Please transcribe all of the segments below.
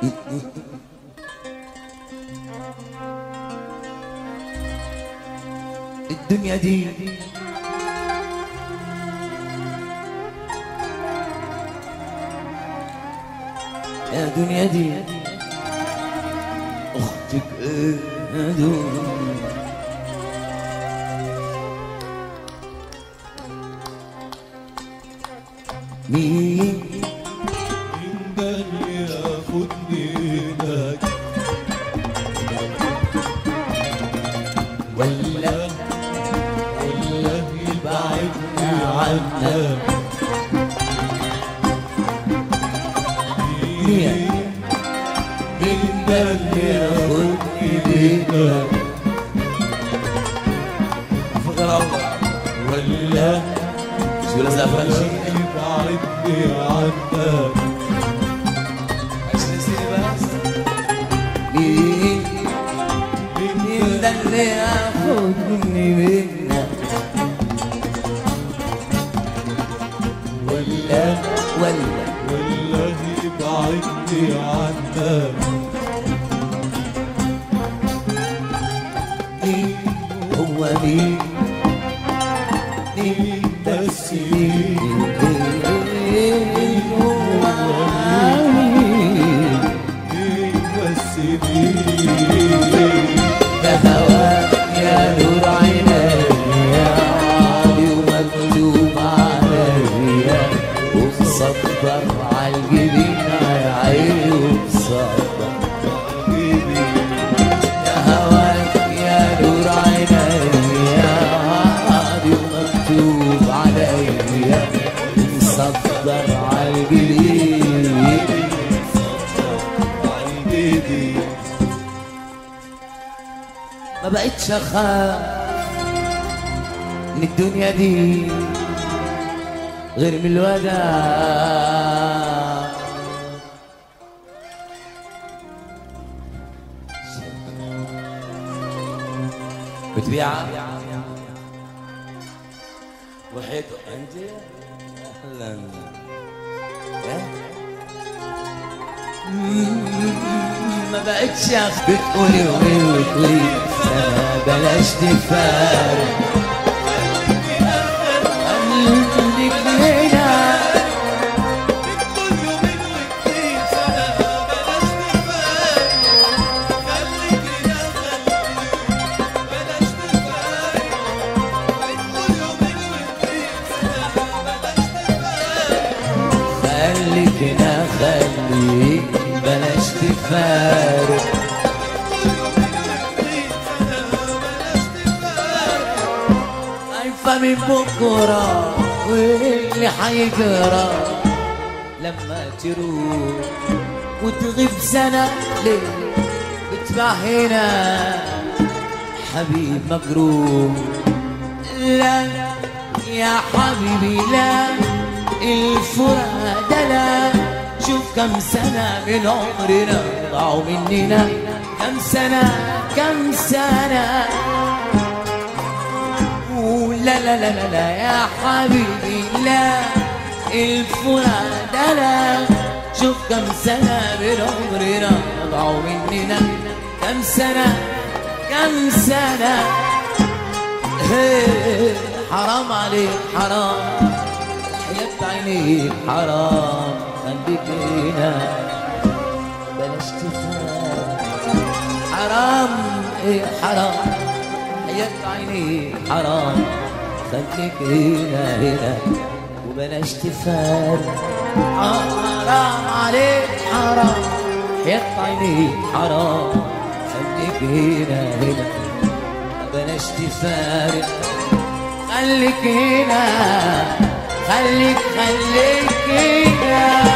الدنيا دي يا دنيا دي اختك مين ده اللي ياخدني هناك ولا يبعدني عنك مين ده اللي ياخدني بيدك فقر الله ولا شو لازم افرشي يبعدني عنك عشان يصير بس مين ده اللي ياخدني منك ولا يبعدني عنك مين هو مين بس مين هو مين بس مين ده هواك يا نور عيني عالي ومكتوب عليا ومصبر عالجبين يا عيني ومصبر ده هواك يا نور عيني عالي ومكتوب عليا ومصبر عالجبين ما بقتش اخاف من الدنيا دي غير من الوداع بتبيعها وحيد انت اهلا ما بقتش بتقولي وتقولي انا بلاش تفارق خليك هنا خليك هنا خليك بلاش تفارق خايفة من بكرة واللي حيجرى لما تروح وتغيب سنة ليه بتبع هنا حبيب مجروح لا يا حبيبي لا الفرقة ده لا شوف كم سنة من عمرنا ضاعوا مننا كم سنة لا لا لا لا لا يا حبيبي لا الفرقة ده لا شوف كم سنة من عمرنا ضاعوا مننا كم سنة حرام عليك حرام حياة عينيك حرام خليك هنا بلاش تفارق حرام حرام حياة عينيك حرام خليك هنا وبلاش تفارق حرام عليك حرام حياة عينيك حرام خليك هنا بلاش تفارق خليك هنا خليك هنا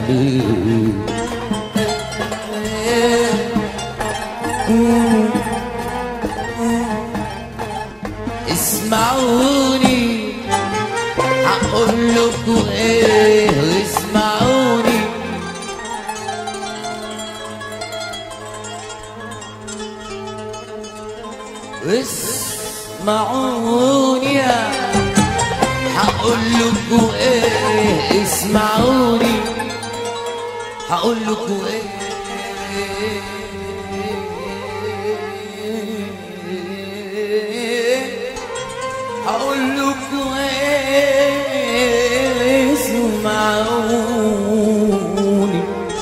ليه اسمعوني هقول لكم ايه اسمعوني اسمعوني هقول لكم ايه اسمعوني هقول لكم ايه هقول لكم ايه اسمعوني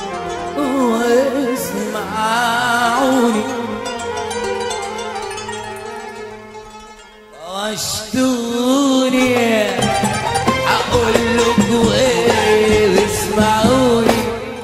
اسمعوني واشتوني هقول لكم ايه اسمعوني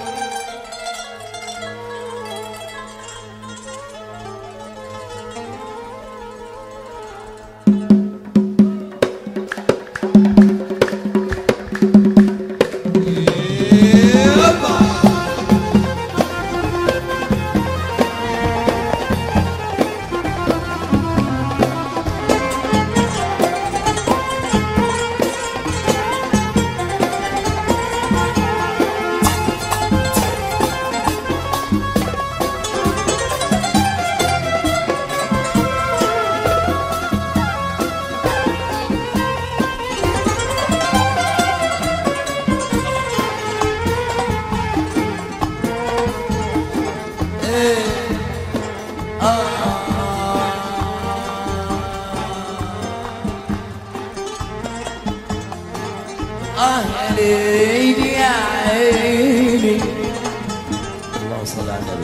يا ليلي يا عيني اللهم صل على النبي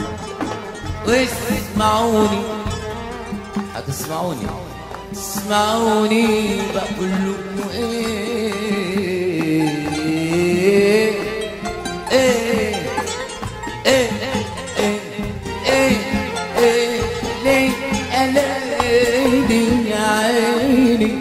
واسمعوني هتسمعوني اسمعوني بقول لكم ايه ايه ايه ايه ايه ليه يا ليلي يا عيني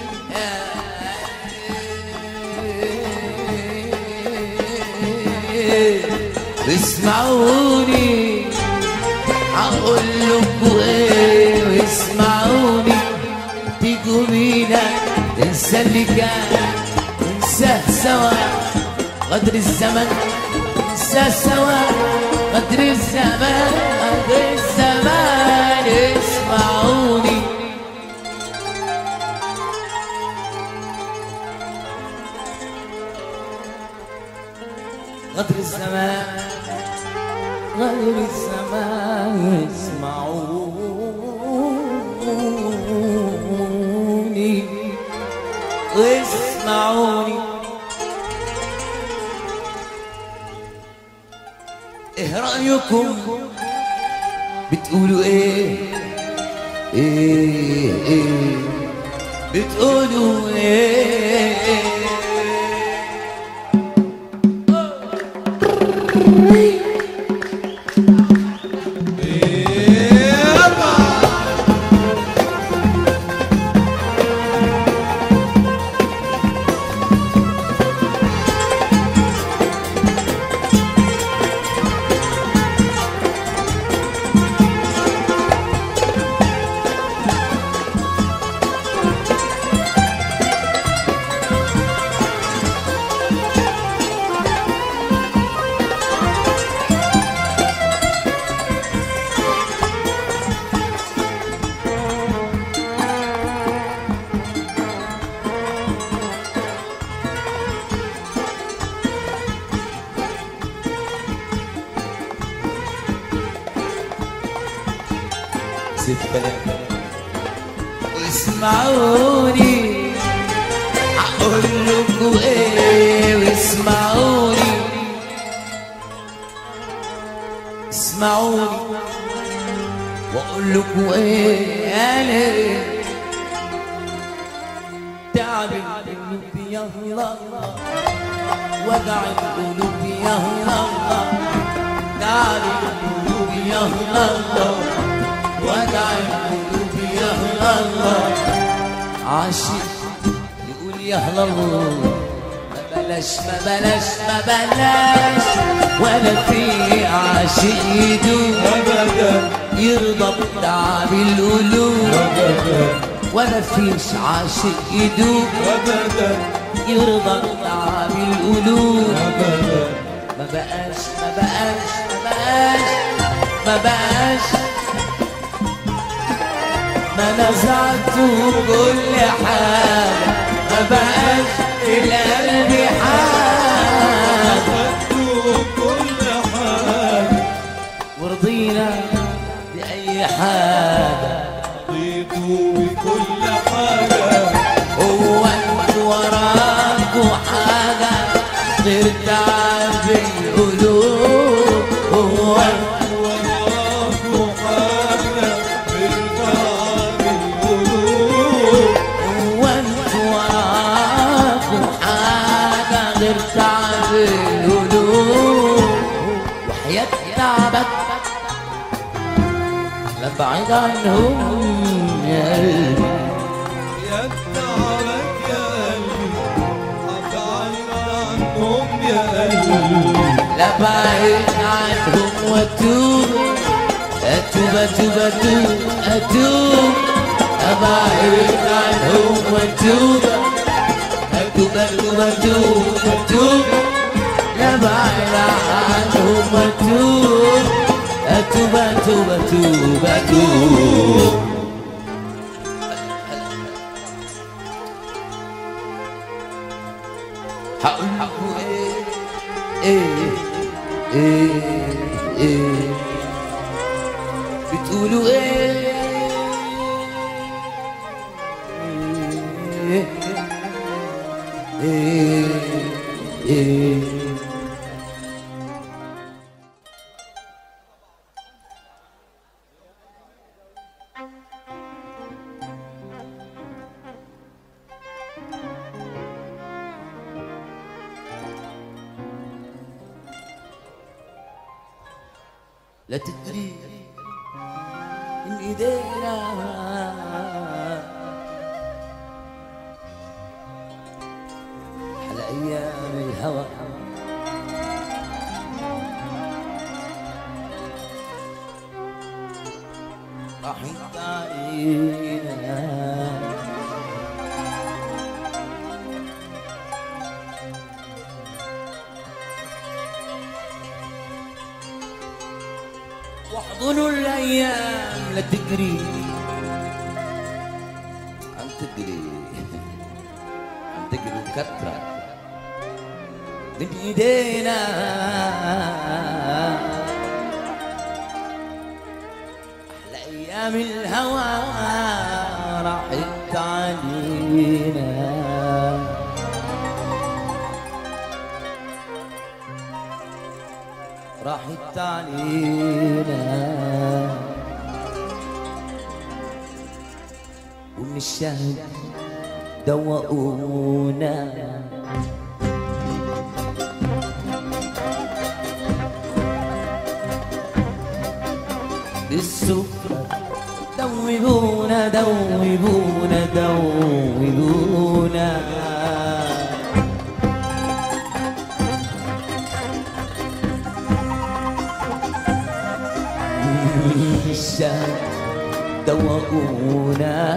اسمعوني هقول لكم ايه واسمعوني تيجوا بينا ننسى اللي كان ننساه سوا قدر الزمن ننساه سوا قدر الزمان قدر الزمان اسمعوني قدر الزمان غير الزمان اسمعوني اسمعوني ايه رأيكم بتقولوا ايه ايه ايه بتقولوا ايه اسمعوني هقول لكم ايه واسمعوني اسمعوني واقول لكم ايه يا ليل تعب القلوب يا الله وجع القلوب يا الله تعب القلوب يا الله وجع القلوب يا الله عاشق يقول يا الله ما ما بلاش ولا في عاشق يدوم أبدا يرضى بتعب القلوب أبدا ولا فيش عاشق يدوم أبدا يرضى بتعب القلوب أبدا ما بقاش ما نزعته كل حاجة ما بقاش في القلب حاجة أخدته كل حاجة ورضينا بأي حاجة رضيته بكل حاجة هو انتوا وراكوا حاجة غير تعب القلوب هو وراكوا حاجة بالتعب القلوب هو انتوا وراكوا حاجة غير تعب القلوب وحياة تعبك لا بعيد عنهم يا قلبي يا تعبك يا قلبي أبعد عنهم يا قلبي لا بعيد عنهم واتوب اتوب اتوب اتوب اتوب ابعد عنهم واتوب اتوب اتوب اتوب اتوب لا بعيد عنهم واتوب اتوب اتوب اتوب اتوب هقول ايه بتقولوا ايه لا تدري من ايدينا على ايام الهوى راحت علينا واحضنوا الايام لا تجري عم تجري كترة من ايدينا احلى ايام الهوى راحت علينا راحت علينا ومن الشهد دوقونا بالسكر دوبونا دوبونا دوبونا الشهد دوقونا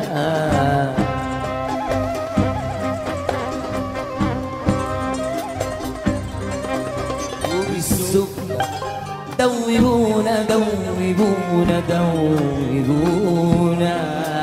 وبالسكر دوبونا دوبونا دوبونا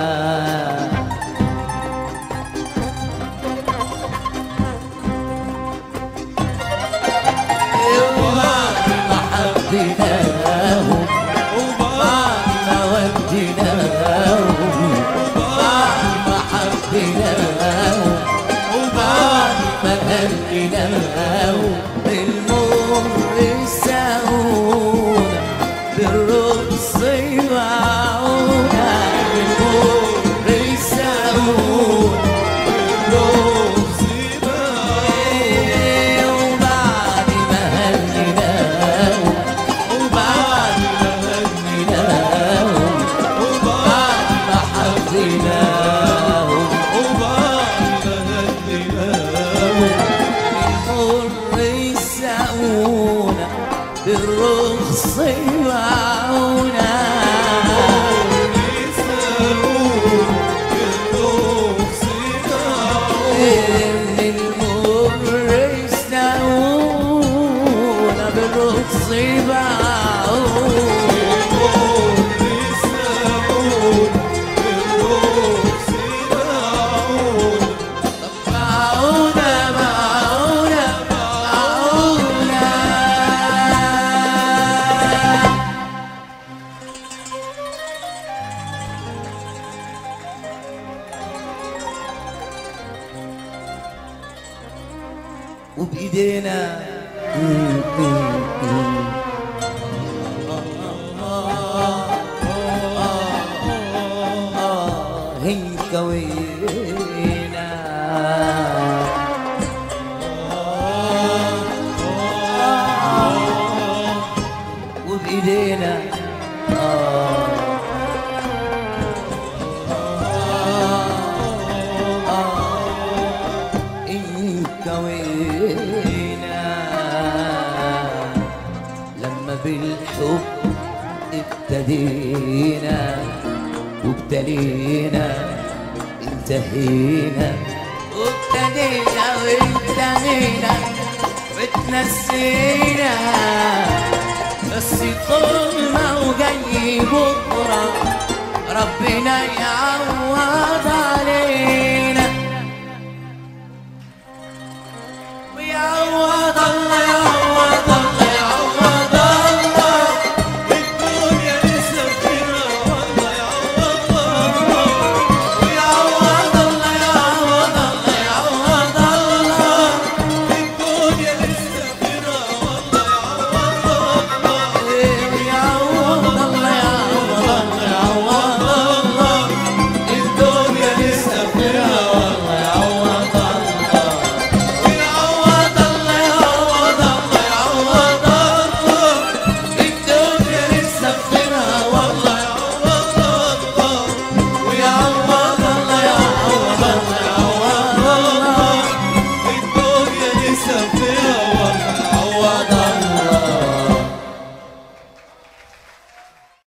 وبعد ما حبيناهم وبعد ما وديناهم وبعد ما حبيناهم وبعد ما هنيناهم المر يساونا بالرقص يباعونا بالمر يساونا بالرقص يباعونا وبعد ما هنيناهم وبعد ما هنيناهم وبعد ما حبيناهم وبعد ما هديناهم وبإيدينا انكوينا وبإيدينا انكوينا لما بالحب ابتدينا وابتلينا انتهينا وابتدينا وانتهينا واتنسينا بس طول ما وجاي بكره ربنا يعوض علينا